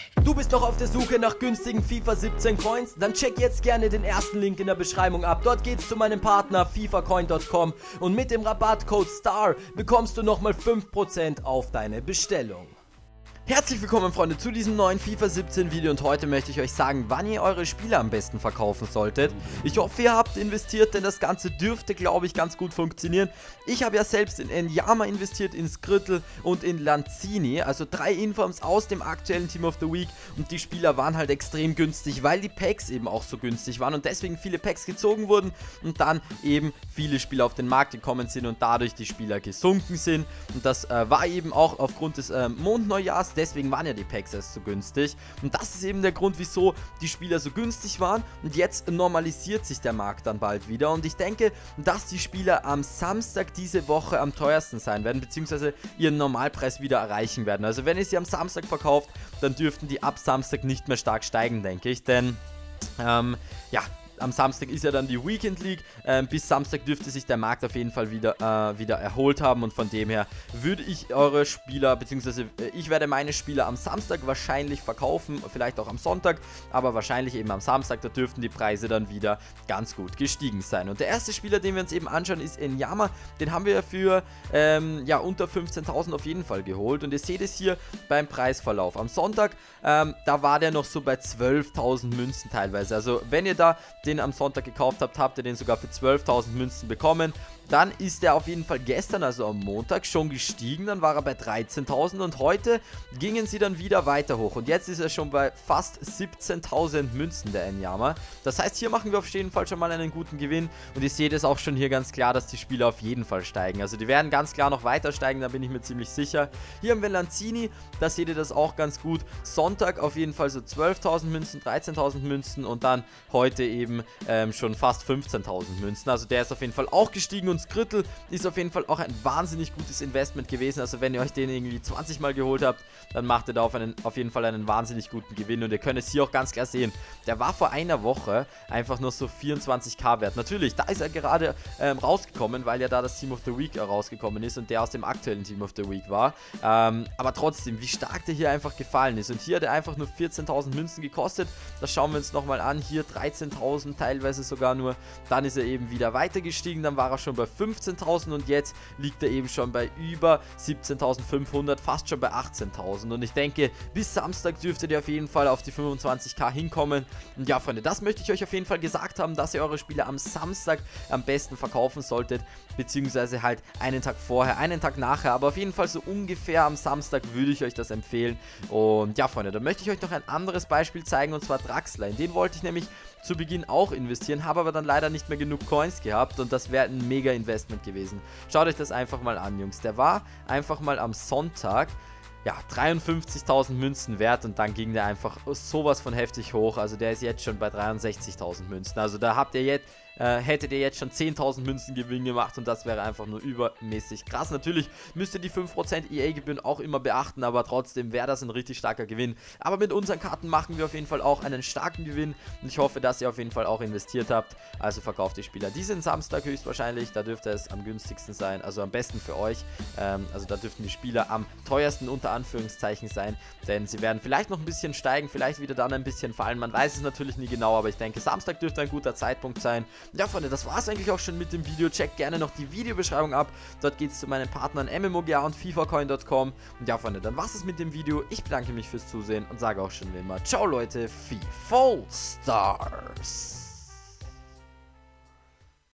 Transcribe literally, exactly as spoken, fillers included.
Du bist noch auf der Suche nach günstigen FIFA siebzehn Coins? Dann check jetzt gerne den ersten Link in der Beschreibung ab. Dort geht's zu meinem Partner FIFA Coin Punkt com und mit dem Rabattcode STAR bekommst du nochmal fünf Prozent auf deine Bestellung. Herzlich willkommen, Freunde, zu diesem neuen FIFA siebzehn Video und heute möchte ich euch sagen, wann ihr eure Spiele am besten verkaufen solltet. Ich hoffe, ihr habt investiert, denn das Ganze dürfte, glaube ich, ganz gut funktionieren. Ich habe ja selbst in Enyama investiert, in Skritel und in Lanzini, also drei Informs aus dem aktuellen Team of the Week, und die Spieler waren halt extrem günstig, weil die Packs eben auch so günstig waren und deswegen viele Packs gezogen wurden und dann eben viele Spieler auf den Markt gekommen sind und dadurch die Spieler gesunken sind, und das äh, war eben auch aufgrund des äh, Mondneujahrs. Deswegen waren ja die Packs erst so günstig und das ist eben der Grund, wieso die Spieler so günstig waren, und jetzt normalisiert sich der Markt dann bald wieder und ich denke, dass die Spieler am Samstag diese Woche am teuersten sein werden, beziehungsweise ihren Normalpreis wieder erreichen werden. Also wenn ihr sie am Samstag verkauft, dann dürften die ab Samstag nicht mehr stark steigen, denke ich, denn ähm, ja, am Samstag ist ja dann die Weekend League, ähm, bis Samstag dürfte sich der Markt auf jeden Fall wieder, äh, wieder erholt haben, und von dem her würde ich eure Spieler, beziehungsweise äh, ich werde meine Spieler am Samstag wahrscheinlich verkaufen, vielleicht auch am Sonntag, aber wahrscheinlich eben am Samstag, da dürften die Preise dann wieder ganz gut gestiegen sein. Und der erste Spieler, den wir uns eben anschauen, ist Enyama. Den haben wir ja für ähm, ja, unter fünfzehntausend auf jeden Fall geholt, und ihr seht es hier beim Preisverlauf. Am Sonntag, ähm, da war der noch so bei zwölftausend Münzen teilweise, also wenn ihr da den am Sonntag gekauft habt, habt ihr den sogar für zwölftausend Münzen bekommen. Dann ist er auf jeden Fall gestern, also am Montag, schon gestiegen. Dann war er bei dreizehntausend und heute gingen sie dann wieder weiter hoch. Und jetzt ist er schon bei fast siebzehntausend Münzen, der Enyama. Das heißt, hier machen wir auf jeden Fall schon mal einen guten Gewinn. Und ihr seht es auch schon hier ganz klar, dass die Spieler auf jeden Fall steigen. Also die werden ganz klar noch weiter steigen, da bin ich mir ziemlich sicher. Hier haben wir Lanzini, da seht ihr das auch ganz gut. Sonntag auf jeden Fall so zwölftausend Münzen, dreizehntausend Münzen und dann heute eben ähm, schon fast fünfzehntausend Münzen. Also der ist auf jeden Fall auch gestiegen, und Skritel ist auf jeden Fall auch ein wahnsinnig gutes Investment gewesen. Also wenn ihr euch den irgendwie zwanzig Mal geholt habt, dann macht ihr da auf, einen, auf jeden Fall einen wahnsinnig guten Gewinn, und ihr könnt es hier auch ganz klar sehen. Der war vor einer Woche einfach nur so vierundzwanzig K wert. Natürlich, da ist er gerade ähm, rausgekommen, weil ja da das Team of the Week rausgekommen ist und der aus dem aktuellen Team of the Week war. Ähm, aber trotzdem, wie stark der hier einfach gefallen ist. Und hier hat er einfach nur vierzehntausend Münzen gekostet. Das schauen wir uns nochmal an. Hier dreizehntausend, teilweise sogar nur. Dann ist er eben wieder weiter gestiegen. Dann war er schon bei fünfzehntausend und jetzt liegt er eben schon bei über siebzehntausendfünfhundert, fast schon bei achtzehntausend. Und ich denke, bis Samstag dürftet ihr auf jeden Fall auf die fünfundzwanzig K hinkommen. Und ja, Freunde, das möchte ich euch auf jeden Fall gesagt haben, dass ihr eure Spiele am Samstag am besten verkaufen solltet, beziehungsweise halt einen Tag vorher, einen Tag nachher, aber auf jeden Fall so ungefähr am Samstag würde ich euch das empfehlen. Und ja, Freunde, da möchte ich euch noch ein anderes Beispiel zeigen, und zwar Draxler. In den wollte ich nämlich zu Beginn auch investieren, habe aber dann leider nicht mehr genug Coins gehabt, und das wäre ein mega Investment gewesen. Schaut euch das einfach mal an, Jungs. Der war einfach mal am Sonntag, ja, dreiundfünfzigtausend Münzen wert, und dann ging der einfach sowas von heftig hoch. Also der ist jetzt schon bei dreiundsechzigtausend Münzen. Also da habt ihr jetzt, äh, hättet ihr jetzt schon zehntausend Münzen Gewinn gemacht, und das wäre einfach nur übermäßig krass. Natürlich müsst ihr die fünf Prozent E A-Gebühren auch immer beachten, aber trotzdem wäre das ein richtig starker Gewinn. Aber mit unseren Karten machen wir auf jeden Fall auch einen starken Gewinn, und ich hoffe, dass ihr auf jeden Fall auch investiert habt. Also verkauft die Spieler diesen Samstag höchstwahrscheinlich, da dürfte es am günstigsten sein, also am besten für euch. Ähm, also da dürften die Spieler am teuersten unter Anführungszeichen sein, denn sie werden vielleicht noch ein bisschen steigen, vielleicht wieder dann ein bisschen fallen, man weiß es natürlich nie genau, aber ich denke, Samstag dürfte ein guter Zeitpunkt sein. Ja, Freunde, das war es eigentlich auch schon mit dem Video. Checkt gerne noch die Videobeschreibung ab, dort geht es zu meinen Partnern M M O G A und FIFA Coin Punkt com. Und ja, Freunde, dann war es mit dem Video. Ich bedanke mich fürs Zusehen und sage auch schon wie immer, ciao Leute, FIFA Stars.